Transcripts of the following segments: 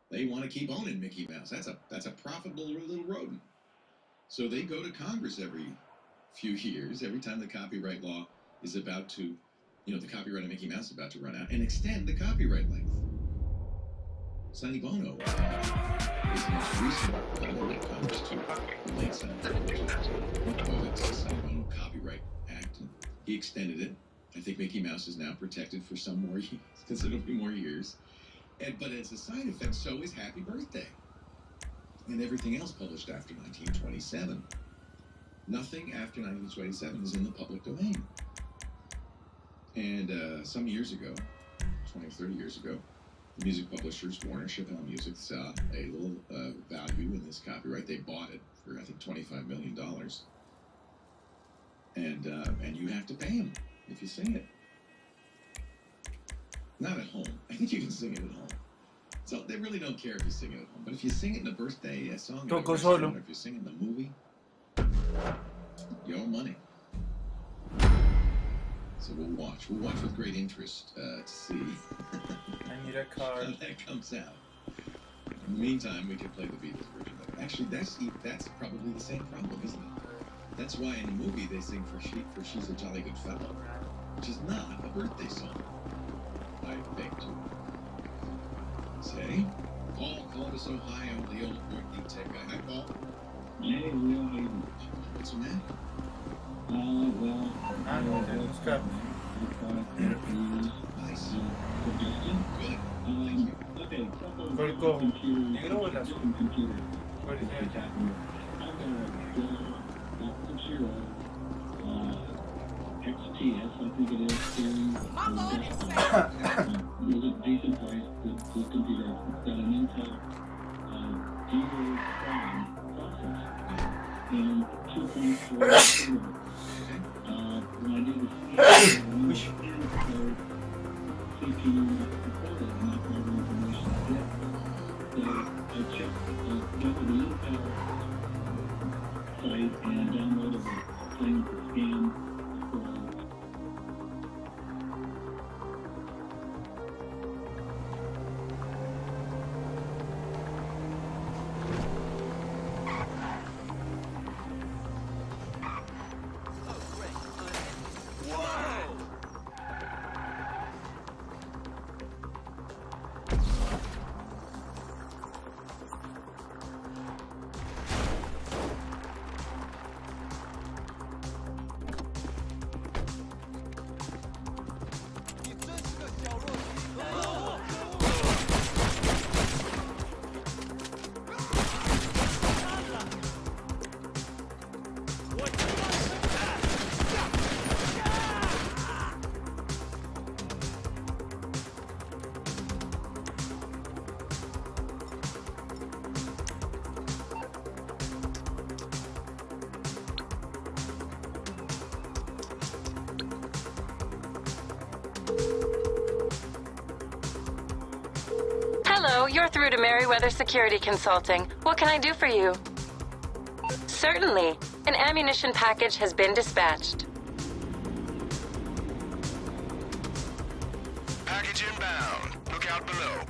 They want to keep owning Mickey Mouse. That's a profitable little rodent. So they go to Congress every few years, every time the copyright law is about to, the copyright of Mickey Mouse is about to run out, and extend the copyright length. Sonny Bono is the most recent Congress to the late Sonny Bono Copyright Act. And he extended it. I think Mickey Mouse is now protected for some more, considerably more years. But as a side effect, so is Happy Birthday and everything else published after 1927. Nothing after 1927 is in the public domain. And some years ago, 20 or 30 years ago, the music publishers, Warner Chappell Music, saw a little value in this copyright. They bought it for, I think, $25 million. And you have to pay them if you sing it. Not at home. I think you can sing it at home. So they really don't care if you sing it at home. But if you sing it in a birthday song, or if you sing it in the movie, you owe money. So we'll watch. We'll watch with great interest to see I need a card. how that comes out. In the meantime, we can play the Beatles version of it. Actually, that's probably the same problem, isn't it? That's why in the movie they sing for She's a Jolly Good Fellow, which is not a birthday song. I think to say, Paul, Columbus, Ohio, the old North Tech guy. Hi, Paul. Hey, Will. What's the matter? Well, It's good. Nice. Justin? Good. Thank you. Okay, Colgo. computer. Negro o el azul. Computer. ¿Cuál es el azul? I've got a Dell Computer XTS, I think it is, series. It was a decent price, good computer. It's got an Intel Duo Prime processor and 2.4 when I do the CPU recorded and not all the information I get. So I checked got to the Intel site and downloaded the thing to scan for Hello, you're through to Merriweather Security Consulting. What can I do for you? Certainly. An ammunition package has been dispatched. Package inbound. Look out below.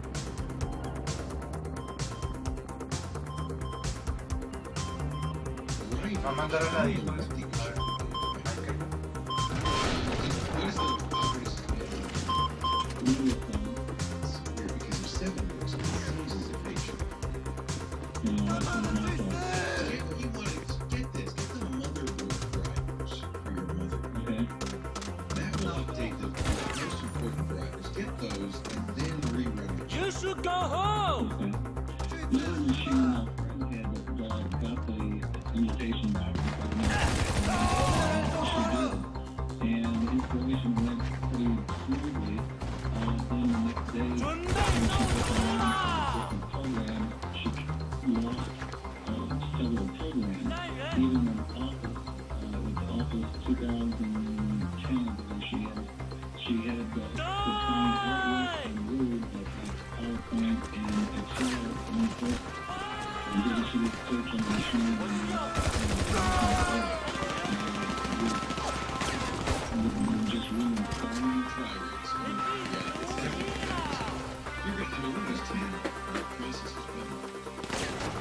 Va a mandar a nadie. You should go home! The other machine my friend had got the invitation back she did. And the installation went pretty smoothly. Then the next day, when she put on a different program, she lost several programs. Even in Office, Office 2010, where she had the time Outlook and Word, but PowerPoint and Excel and book. And then she would search on the machine and just reinstalling. understand the process as well.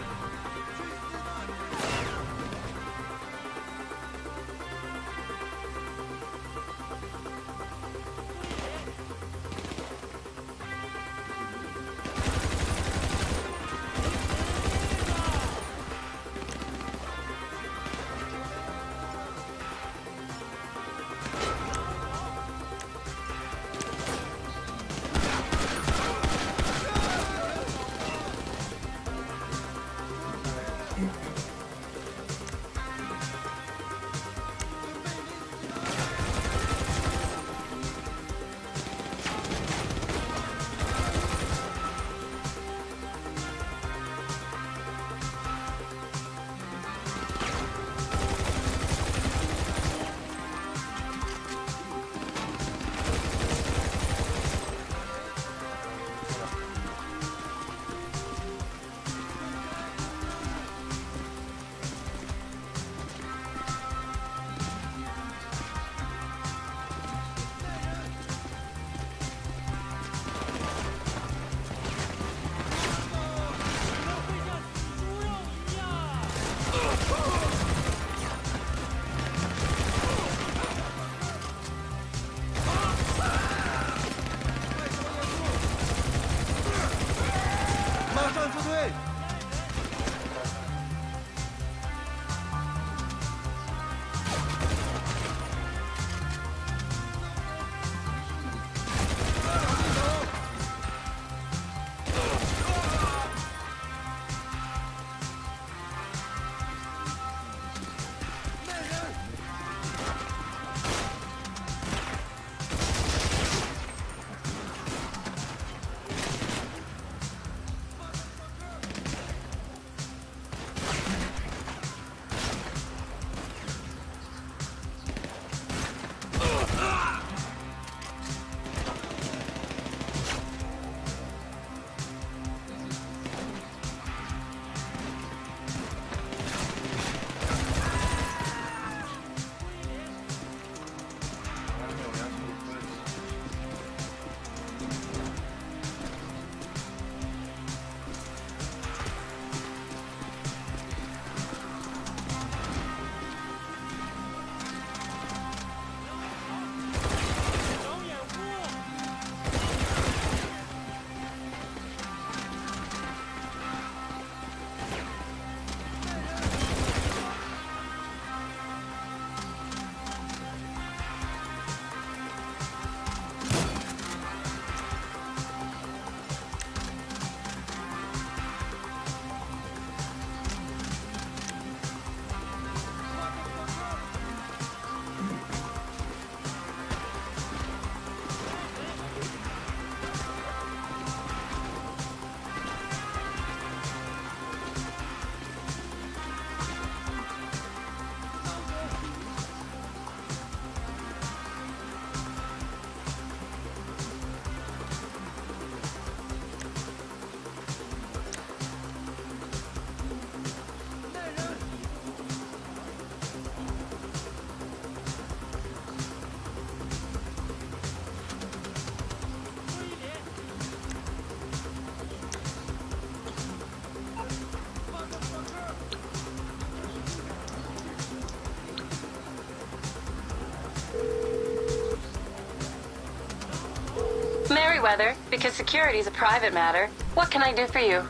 Merryweather, because security is a private matter, what can I do for you?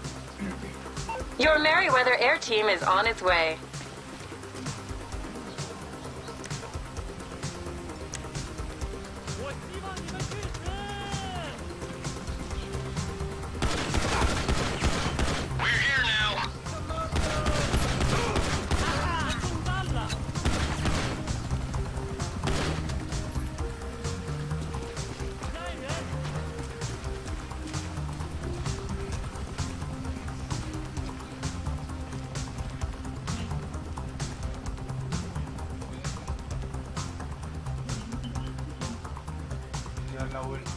Your Merryweather Air Team is on its way. We're here now. dar la vuelta.